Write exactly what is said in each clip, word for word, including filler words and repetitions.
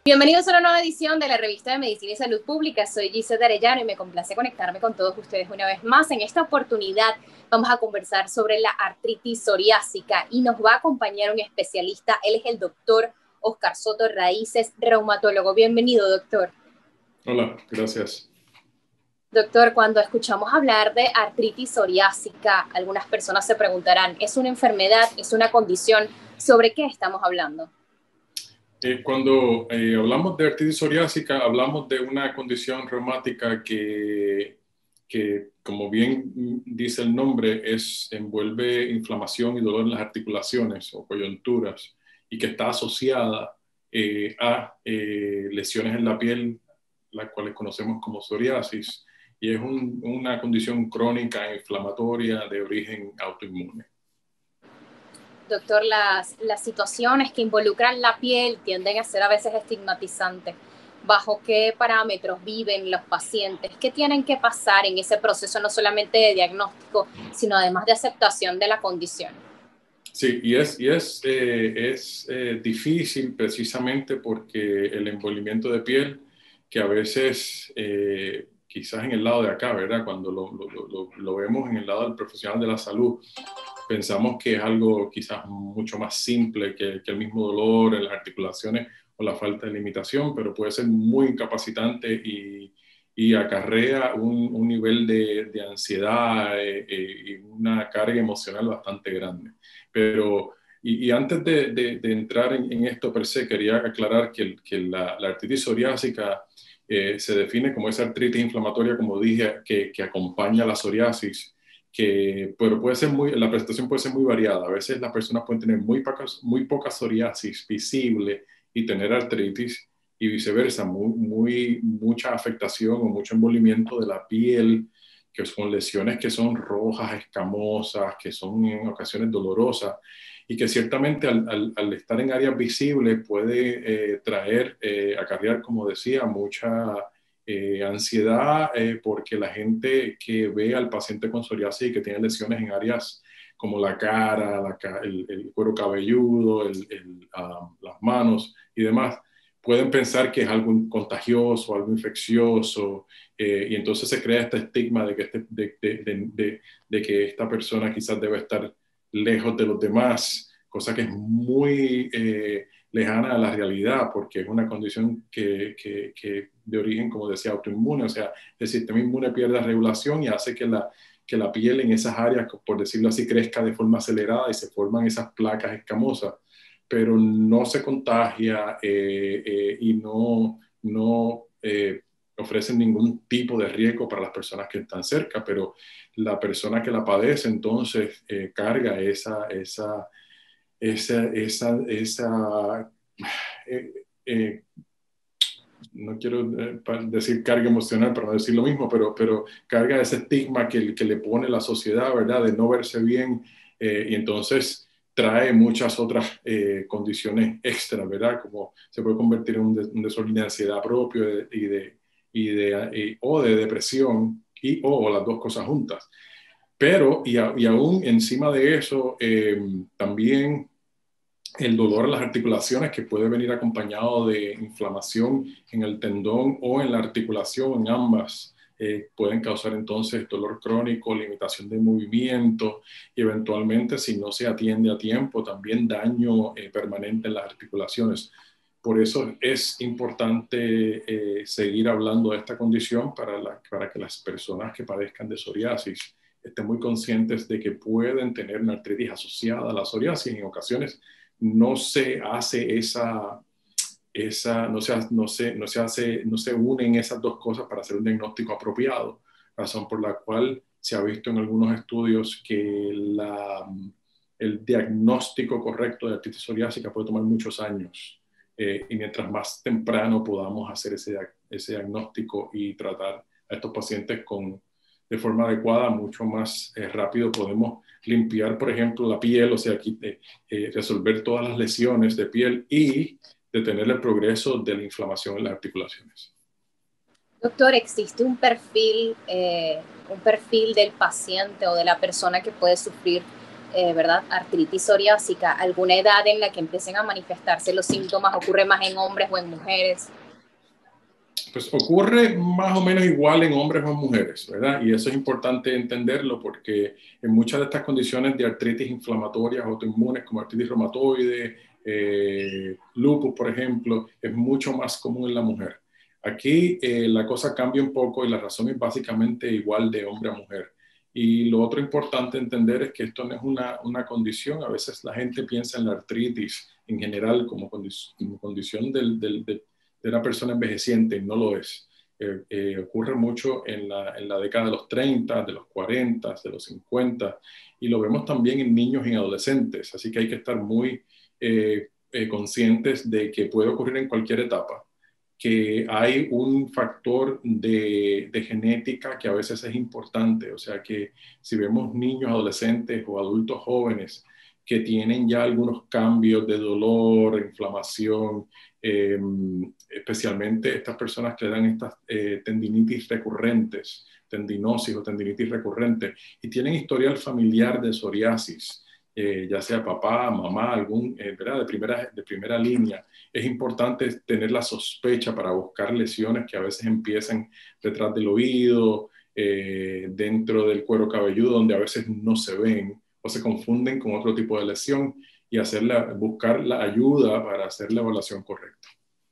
Bienvenidos a una nueva edición de la revista de Medicina y Salud Pública. Soy Gisette Arellano y me complace conectarme con todos ustedes una vez más. En esta oportunidad vamos a conversar sobre la artritis psoriásica y nos va a acompañar un especialista. Él es el doctor Oscar Soto Raíces, reumatólogo. Bienvenido, doctor. Hola, gracias. Doctor, cuando escuchamos hablar de artritis psoriásica, algunas personas se preguntarán, ¿es una enfermedad? ¿Es una condición? ¿Sobre qué estamos hablando? Eh, cuando eh, hablamos de artritis psoriásica, hablamos de una condición reumática que, que, como bien dice el nombre, es, envuelve inflamación y dolor en las articulaciones o coyunturas y que está asociada eh, a eh, lesiones en la piel, las cuales conocemos como psoriasis, y es un, una condición crónica inflamatoria de origen autoinmune. Doctor, las, las situaciones que involucran la piel tienden a ser a veces estigmatizantes. ¿Bajo qué parámetros viven los pacientes? ¿Qué tienen que pasar en ese proceso no solamente de diagnóstico, sino además de aceptación de la condición? Sí, y es, y es, eh, es eh, difícil precisamente porque el envolvimiento de piel, que a veces, eh, quizás en el lado de acá, ¿verdad? Cuando lo, lo, lo, lo vemos en el lado del profesional de la salud, pensamos que es algo quizás mucho más simple que, que el mismo dolor en las articulaciones o la falta de limitación, pero puede ser muy incapacitante y, y acarrea un, un nivel de, de ansiedad eh, eh, y una carga emocional bastante grande. Pero, y, y antes de, de, de entrar en, en, esto per se, quería aclarar que, que la, la artritis psoriásica eh, se define como esa artritis inflamatoria, como dije, que, que acompaña a la psoriasis, que, pero puede ser muy, la presentación puede ser muy variada. A veces las personas pueden tener muy poca, muy poca psoriasis visible y tener artritis, y viceversa, muy, muy, mucha afectación o mucho envolvimiento de la piel, que son lesiones que son rojas, escamosas, que son en ocasiones dolorosas, y que ciertamente al, al, al estar en áreas visibles puede eh, traer, eh, acarrear, como decía, mucha eh, ansiedad, eh, porque la gente que ve al paciente con psoriasis y que tiene lesiones en áreas como la cara, la, el, el cuero cabelludo, el, el, uh, las manos y demás, pueden pensar que es algo contagioso, algo infeccioso, eh, y entonces se crea este estigma de que, este, de, de, de, de, de que esta persona quizás debe estar lejos de los demás, cosa que es muy eh, lejana a la realidad, porque es una condición que, que, que de origen, como decía, autoinmune, o sea, el sistema inmune pierde regulación y hace que la, que la piel en esas áreas, por decirlo así, crezca de forma acelerada y se forman esas placas escamosas, pero no se contagia eh, eh, y no, no eh, ofrecen ningún tipo de riesgo para las personas que están cerca, pero la persona que la padece entonces eh, carga esa, esa, esa, esa, esa eh, eh, no quiero decir carga emocional para no decir lo mismo, pero, pero carga ese estigma que, que le pone la sociedad, ¿verdad? De no verse bien, eh, y entonces trae muchas otras eh, condiciones extra, ¿verdad? Como se puede convertir en un, de, un desorden de ansiedad propio y de, y de, y, o de depresión, y, o, o las dos cosas juntas. Pero, y, a, y aún encima de eso, eh, también el dolor en las articulaciones, que puede venir acompañado de inflamación en el tendón o en la articulación, en ambas, eh, pueden causar entonces dolor crónico, limitación de movimiento y eventualmente, si no se atiende a tiempo, también daño eh, permanente en las articulaciones. Por eso es importante eh, seguir hablando de esta condición para, la, para que las personas que padezcan de psoriasis estén muy conscientes de que pueden tener una artritis asociada a la psoriasis. En ocasiones no se hace esa, esa no, se, no, se, no, se hace, no se unen esas dos cosas para hacer un diagnóstico apropiado, razón por la cual se ha visto en algunos estudios que la, el diagnóstico correcto de artritis psoriásica puede tomar muchos años, eh, y mientras más temprano podamos hacer ese, ese diagnóstico y tratar a estos pacientes con, de forma adecuada, mucho más eh, rápido podemos limpiar, por ejemplo, la piel, o sea, aquí, eh, eh, resolver todas las lesiones de piel y detener el progreso de la inflamación en las articulaciones. Doctor, ¿existe un perfil, eh, un perfil del paciente o de la persona que puede sufrir eh, ¿verdad? Artritis psoriásica, ¿alguna edad en la que empiecen a manifestarse los síntomas? ¿Ocurre más en hombres o en mujeres? Pues ocurre más o menos igual en hombres o en mujeres, ¿verdad? Y eso es importante entenderlo porque en muchas de estas condiciones de artritis inflamatorias autoinmunes como artritis reumatoide, eh, lupus, por ejemplo, es mucho más común en la mujer. Aquí eh, la cosa cambia un poco y la razón es básicamente igual de hombre a mujer. Y lo otro importante entender es que esto no es una, una condición. A veces la gente piensa en la artritis en general como, condi como condición del, del, del de una persona envejeciente, no lo es. Eh, eh, ocurre mucho en la, en la década de los treinta, de los cuarenta, de los cincuenta, y lo vemos también en niños y en adolescentes, así que hay que estar muy eh, eh, conscientes de que puede ocurrir en cualquier etapa, que hay un factor de, de genética que a veces es importante, o sea que si vemos niños, adolescentes o adultos jóvenes que tienen ya algunos cambios de dolor, inflamación, eh, especialmente estas personas que dan estas eh, tendinitis recurrentes, tendinosis o tendinitis recurrente, y tienen historial familiar de psoriasis, eh, ya sea papá, mamá, algún, eh, ¿verdad? De, primera, de primera línea, es importante tener la sospecha para buscar lesiones que a veces empiezan detrás del oído, eh, dentro del cuero cabelludo, donde a veces no se ven o se confunden con otro tipo de lesión, y hacerla, buscar la ayuda para hacer la evaluación correcta.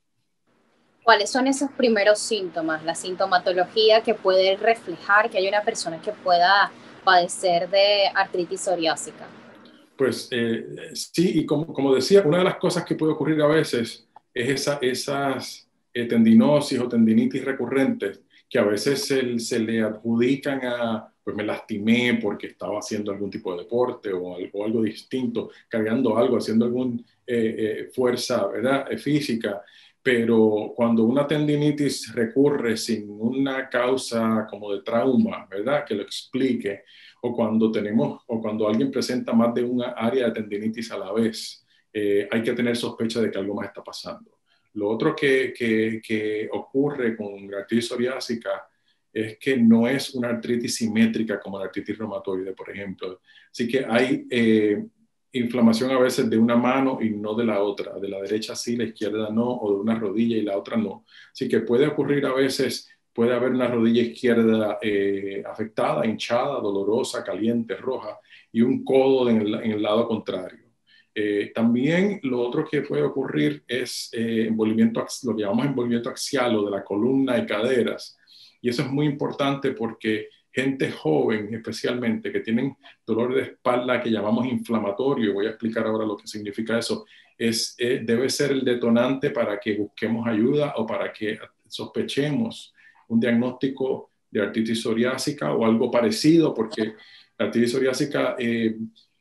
¿Cuáles son esos primeros síntomas, la sintomatología que puede reflejar que hay una persona que pueda padecer de artritis psoriásica? Pues eh, sí, y como, como decía, una de las cosas que puede ocurrir a veces es esa, esas eh, tendinosis o tendinitis recurrentes que a veces se, se le adjudican a, pues me lastimé porque estaba haciendo algún tipo de deporte o algo, algo distinto, cargando algo, haciendo alguna eh, eh, fuerza, ¿verdad? Eh, física. Pero cuando una tendinitis recurre sin una causa como de trauma, ¿verdad? Que lo explique, o cuando tenemos, o cuando alguien presenta más de una área de tendinitis a la vez, eh, hay que tener sospecha de que algo más está pasando. Lo otro que, que, que ocurre con la artritis psoriásica es que no es una artritis simétrica como la artritis reumatoide, por ejemplo. Así que hay eh, inflamación a veces de una mano y no de la otra. De la derecha sí, la izquierda no, o de una rodilla y la otra no. Así que puede ocurrir a veces, puede haber una rodilla izquierda eh, afectada, hinchada, dolorosa, caliente, roja, y un codo en el, en el lado contrario. Eh, también lo otro que puede ocurrir es eh, envolvimiento, lo que llamamos envolvimiento axial o de la columna y caderas. Y eso es muy importante porque gente joven, especialmente, que tienen dolor de espalda que llamamos inflamatorio, voy a explicar ahora lo que significa eso, es, eh, debe ser el detonante para que busquemos ayuda o para que sospechemos un diagnóstico de artritis psoriásica o algo parecido, porque la artritis psoriásica eh,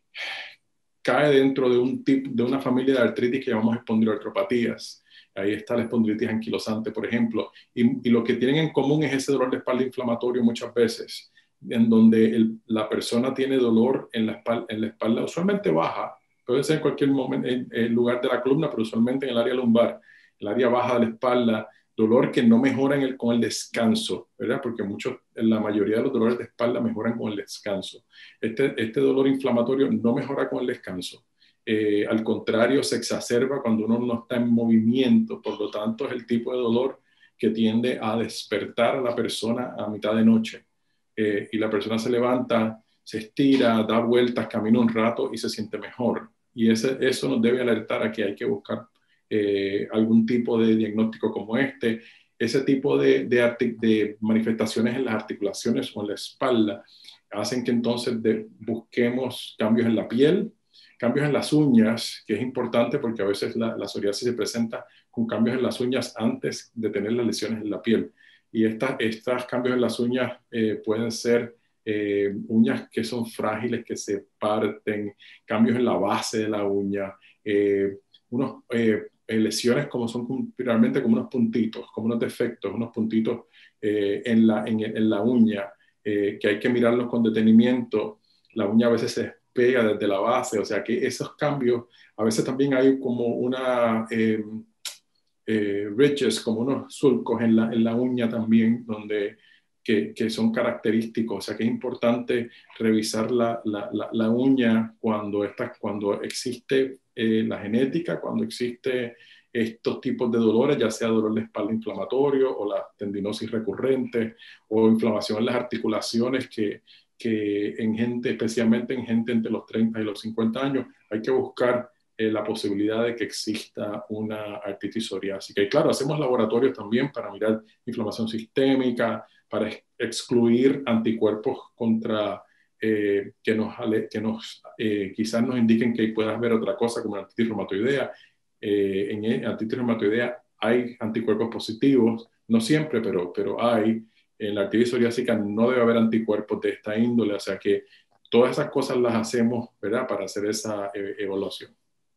cae dentro de, un tipo, de una familia de artritis que llamamos espondiloartropatías. Ahí está la espondilitis anquilosante, por ejemplo. Y, y lo que tienen en común es ese dolor de espalda inflamatorio muchas veces, en donde el, la persona tiene dolor en la, espalda, en la espalda, usualmente baja, puede ser en cualquier momento, en el lugar de la columna, pero usualmente en el área lumbar, el área baja de la espalda, dolor que no mejora en el, con el descanso, ¿verdad? Porque muchos, la mayoría de los dolores de espalda mejoran con el descanso. Este, este dolor inflamatorio no mejora con el descanso. Eh, al contrario, se exacerba cuando uno no está en movimiento, por lo tanto es el tipo de dolor que tiende a despertar a la persona a mitad de noche. Eh, y la persona se levanta, se estira, da vueltas, camina un rato y se siente mejor. Y ese, eso nos debe alertar a que hay que buscar eh, algún tipo de diagnóstico como este. Ese tipo de, de, de manifestaciones en las articulaciones o en la espalda hacen que entonces de, busquemos cambios en la piel, cambios en las uñas, que es importante porque a veces la, la psoriasis se presenta con cambios en las uñas antes de tener las lesiones en la piel. Y estos estas cambios en las uñas eh, pueden ser eh, uñas que son frágiles, que se parten, cambios en la base de la uña, eh, unos, eh, lesiones como son realmente como unos puntitos, como unos defectos, unos puntitos eh, en, la, en, en la uña, eh, que hay que mirarlos con detenimiento. La uña a veces se despega desde la base, o sea que esos cambios, a veces también hay como una... Eh, Eh, ridges, como unos surcos en la, en la uña también, donde que, que son característicos. O sea, que es importante revisar la, la, la, la uña cuando, esta, cuando existe eh, la genética, cuando existe estos tipos de dolores, ya sea dolor de espalda inflamatorio o la tendinosis recurrente o inflamación en las articulaciones que, que en gente, especialmente en gente entre los treinta y los cincuenta años, hay que buscar eh, la posibilidad de que exista una artritis psoriásica. Y claro, hacemos laboratorios también para mirar inflamación sistémica, para ex excluir anticuerpos contra eh, que nos, que nos eh, quizás nos indiquen que pueda haber otra cosa como la artritis reumatoidea. Eh, en artritis reumatoidea hay anticuerpos positivos, no siempre, pero, pero hay. En la artritis psoriásica no debe haber anticuerpos de esta índole, o sea que todas esas cosas las hacemos, ¿verdad?, para hacer esa eh, evaluación.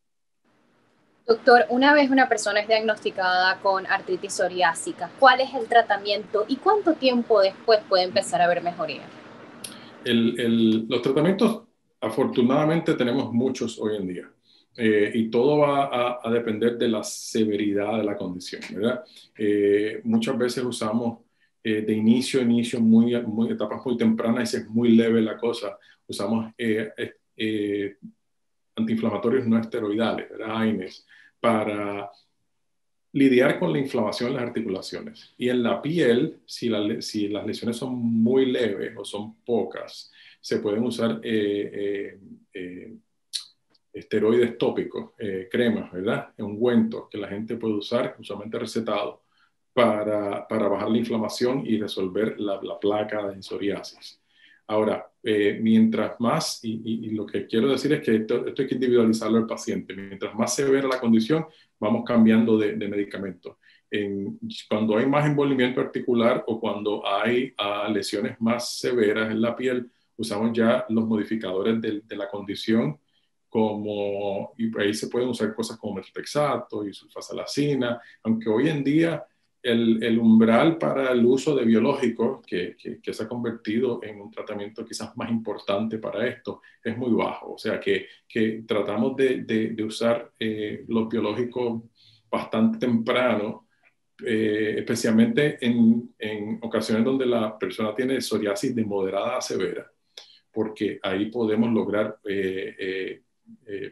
Doctor, una vez una persona es diagnosticada con artritis psoriásica, ¿cuál es el tratamiento y cuánto tiempo después puede empezar a ver mejoría? El, el, los tratamientos, afortunadamente, tenemos muchos hoy en día. Eh, y todo va a, a depender de la severidad de la condición, ¿verdad? Eh, muchas veces usamos eh, de inicio a inicio, muy, muy, etapas muy tempranas, y si es muy leve la cosa, usamos eh, eh, antiinflamatorios no esteroidales, ¿verdad? A I N Es, para lidiar con la inflamación en las articulaciones. Y en la piel, si, la, si las lesiones son muy leves o son pocas, se pueden usar eh, eh, eh, esteroides tópicos, eh, cremas, ¿verdad? Ungüentos que la gente puede usar, usualmente recetado, para, para bajar la inflamación y resolver la, la placa de psoriasis. Ahora, eh, mientras más, y, y, y lo que quiero decir es que esto, esto hay que individualizarlo al paciente, mientras más severa la condición, vamos cambiando de, de medicamento. En, cuando hay más envolvimiento articular o cuando hay uh, lesiones más severas en la piel, usamos ya los modificadores de, de la condición, como, y ahí se pueden usar cosas como metotrexato y sulfasalacina, aunque hoy en día el, el umbral para el uso de biológicos, que, que, que se ha convertido en un tratamiento quizás más importante para esto, es muy bajo. O sea que, que tratamos de, de, de usar eh, los biológicos bastante temprano, eh, especialmente en, en ocasiones donde la persona tiene psoriasis de moderada a severa, porque ahí podemos lograr eh, eh, Eh,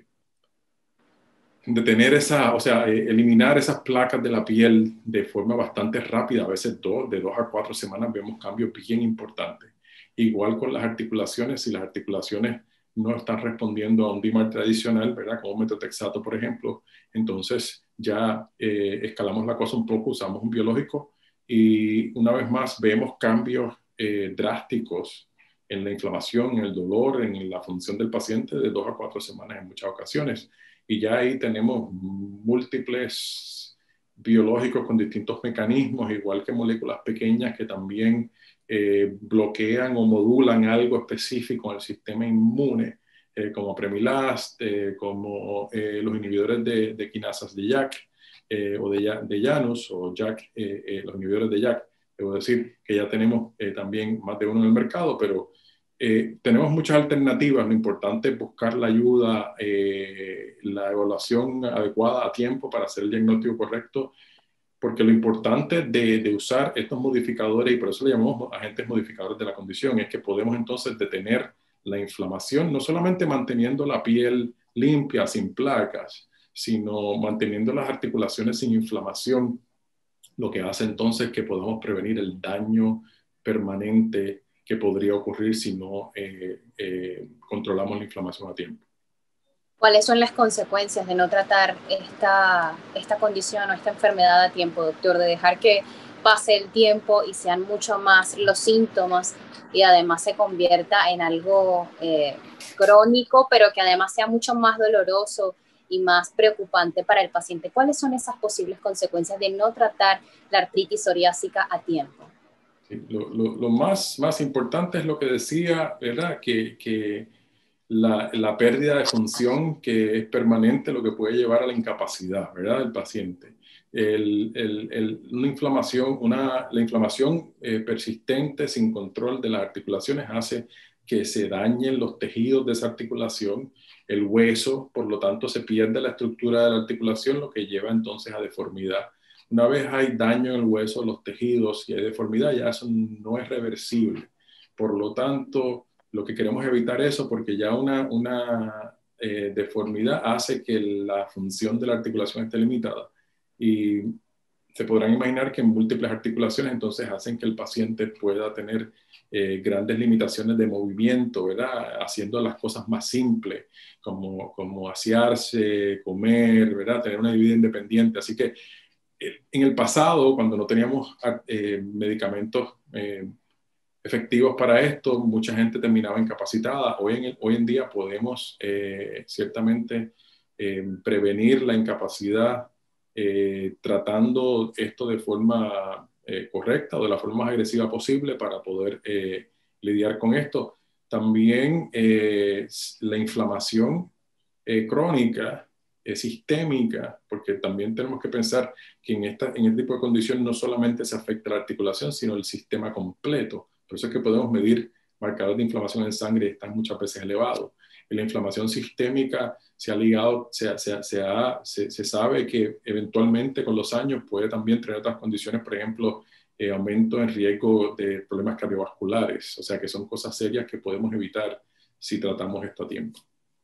detener esa, o sea, eh, eliminar esas placas de la piel de forma bastante rápida, a veces dos, de dos a cuatro semanas vemos cambios bien importantes. Igual con las articulaciones, si las articulaciones no están respondiendo a un D M A R tradicional, ¿verdad? Como metotrexato, por ejemplo, entonces ya eh, escalamos la cosa un poco, usamos un biológico y una vez más vemos cambios eh, drásticos en la inflamación, en el dolor, en la función del paciente de dos a cuatro semanas en muchas ocasiones. Y ya ahí tenemos múltiples biológicos con distintos mecanismos, igual que moléculas pequeñas que también eh, bloquean o modulan algo específico en el sistema inmune, eh, como Premilast, eh, como eh, los inhibidores de, de quinasas de JAK eh, o de, de Janus o JAK, eh, eh, los inhibidores de JAK. Debo decir que ya tenemos eh, también más de uno en el mercado, pero eh, tenemos muchas alternativas. Lo importante es buscar la ayuda, eh, la evaluación adecuada a tiempo para hacer el diagnóstico correcto, porque lo importante de, de usar estos modificadores, y por eso le llamamos agentes modificadores de la condición, es que podemos entonces detener la inflamación, no solamente manteniendo la piel limpia, sin placas, sino manteniendo las articulaciones sin inflamación, lo que hace entonces que podamos prevenir el daño permanente que podría ocurrir si no eh, eh, controlamos la inflamación a tiempo. ¿Cuáles son las consecuencias de no tratar esta, esta condición o esta enfermedad a tiempo, doctor? De dejar que pase el tiempo y sean mucho más los síntomas y además se convierta en algo eh, crónico, pero que además sea mucho más doloroso y más preocupante para el paciente. ¿Cuáles son esas posibles consecuencias de no tratar la artritis psoriásica a tiempo? Sí, lo lo, lo más, más importante es lo que decía, ¿verdad? Que, que la, la pérdida de función que es permanente, lo que puede llevar a la incapacidad, ¿verdad? Del paciente. El, el, el, una inflamación, una, la inflamación eh, persistente sin control de las articulaciones hace que se dañen los tejidos de esa articulación, el hueso, por lo tanto se pierde la estructura de la articulación, lo que lleva entonces a deformidad. Una vez hay daño en el hueso, los tejidos y hay deformidad, ya eso no es reversible. Por lo tanto, lo que queremos es evitar eso porque ya una, una eh, deformidad hace que la función de la articulación esté limitada. Y se podrán imaginar que en múltiples articulaciones entonces hacen que el paciente pueda tener eh, grandes limitaciones de movimiento, ¿verdad? Haciendo las cosas más simples, como, como asearse, comer, ¿verdad? Tener una vida independiente. Así que eh, en el pasado, cuando no teníamos eh, medicamentos eh, efectivos para esto, mucha gente terminaba incapacitada. Hoy en, hoy en día podemos eh, ciertamente eh, prevenir la incapacidad eh, tratando esto de forma eh, correcta o de la forma más agresiva posible para poder eh, lidiar con esto. También eh, la inflamación eh, crónica, eh, sistémica, porque también tenemos que pensar que en, esta, en este tipo de condición no solamente se afecta la articulación, sino el sistema completo. Por eso es que podemos medir marcadores de inflamación en sangre, están muchas veces elevados. Y la inflamación sistémica se ha ligado, se, se, se, ha, se, se sabe que eventualmente con los años puede también tener otras condiciones, por ejemplo, eh, aumento en riesgo de problemas cardiovasculares, o sea que son cosas serias que podemos evitar si tratamos esto a tiempo.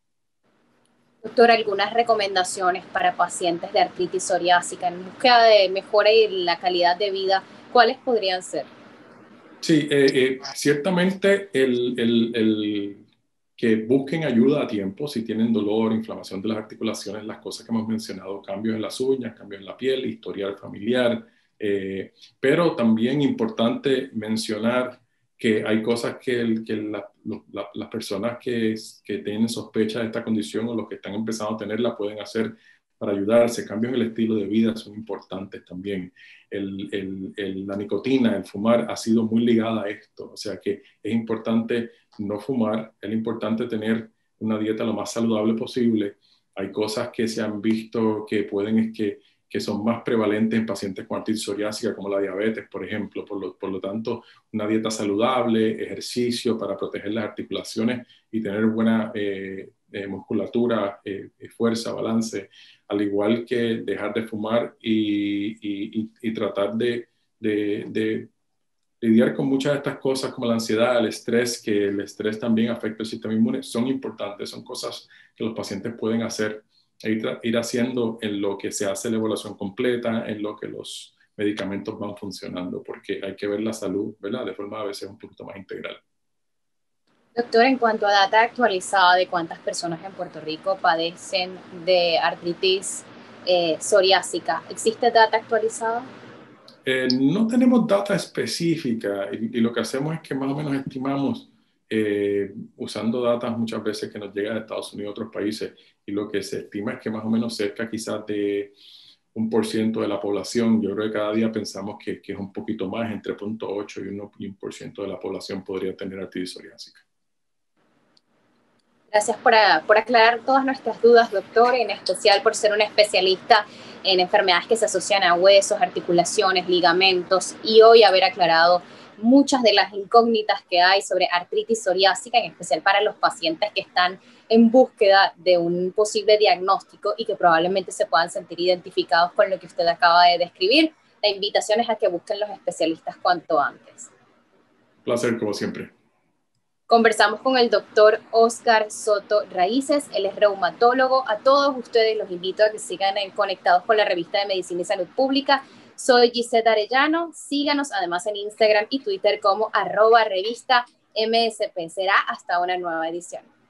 Doctor, algunas recomendaciones para pacientes de artritis psoriásica en búsqueda de mejora y la calidad de vida, ¿cuáles podrían ser? Sí, eh, eh, ciertamente el, el, el que busquen ayuda a tiempo si tienen dolor, inflamación de las articulaciones, las cosas que hemos mencionado, cambios en las uñas, cambios en la piel, historial familiar, eh, pero también importante mencionar que hay cosas que, el, que la, la, las personas que, que tienen sospecha de esta condición o los que están empezando a tenerla pueden hacer para ayudarse. Cambios en el estilo de vida son importantes también. El, el, el, la nicotina, el fumar, ha sido muy ligada a esto. O sea que es importante no fumar, es importante tener una dieta lo más saludable posible. Hay cosas que se han visto que pueden, que, que son más prevalentes en pacientes con artritis psoriásica, como la diabetes, por ejemplo. Por lo, por lo tanto, una dieta saludable, ejercicio para proteger las articulaciones y tener buena eh, eh, musculatura, eh, fuerza, balance, al igual que dejar de fumar y, y, y tratar de, de, de lidiar con muchas de estas cosas como la ansiedad, el estrés, que el estrés también afecta el sistema inmune, son importantes, son cosas que los pacientes pueden hacer e ir, ir haciendo en lo que se hace la evaluación completa, en lo que los medicamentos van funcionando, porque hay que ver la salud, ¿verdad? De forma a veces un poquito más integral. Doctor, en cuanto a data actualizada de cuántas personas en Puerto Rico padecen de artritis eh, psoriásica, ¿existe data actualizada? Eh, no tenemos data específica y, y lo que hacemos es que más o menos estimamos eh, usando datos muchas veces que nos llegan de Estados Unidos y otros países, y lo que se estima es que más o menos cerca quizás de un por ciento de la población. Yo creo que cada día pensamos que, que es un poquito más, entre cero punto ocho y un por ciento de la población podría tener artritis psoriásica. Gracias por, por aclarar todas nuestras dudas, doctor, en especial por ser un especialista en enfermedades que se asocian a huesos, articulaciones, ligamentos, y hoy haber aclarado muchas de las incógnitas que hay sobre artritis psoriásica, en especial para los pacientes que están en búsqueda de un posible diagnóstico y que probablemente se puedan sentir identificados con lo que usted acaba de describir. La invitación es a que busquen los especialistas cuanto antes. Placer, como siempre. Conversamos con el doctor Oscar Soto Raíces, él es reumatólogo. A todos ustedes los invito a que sigan conectados con la revista de Medicina y Salud Pública. Soy Gisette Arellano, síganos además en Instagram y Twitter como arroba revista M S P. Será hasta una nueva edición.